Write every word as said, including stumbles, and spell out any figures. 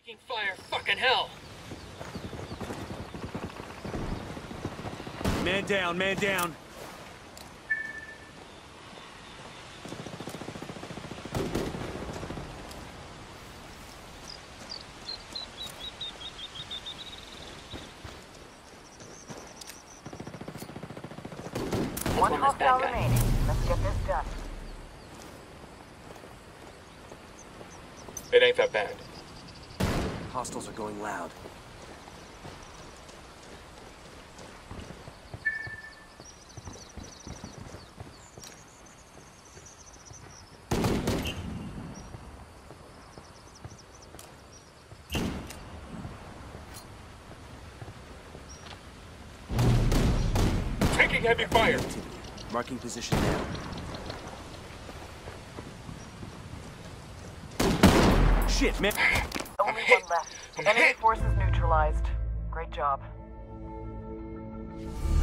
Taking fire, fucking hell! Man down, man down. One hostile remaining. Let's get this done. It ain't that bad. Hostiles are going loud. Taking heavy fire! Marking position now. Shit, man! Only one left. Enemy forces neutralized. Great job.